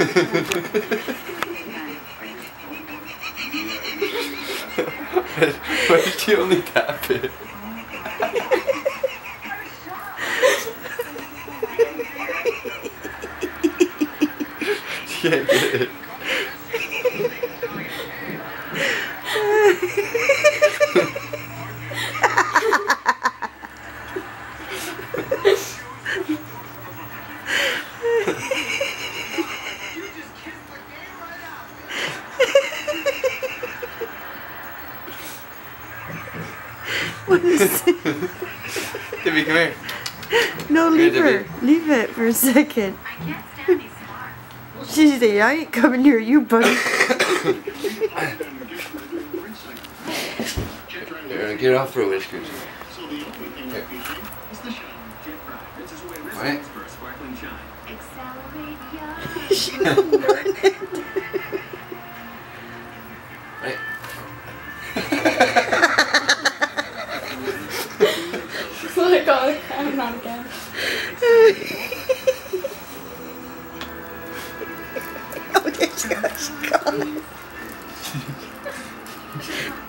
Why did you only tap it? You can't get it. What is it? Debbie, come here. No, leave Here, her. Leave it for a second. She said, I ain't coming near you, buddy. Here, get off for whiskers. Right? Right. Like, oh, I'm not again. Oh, there she goes. She gone.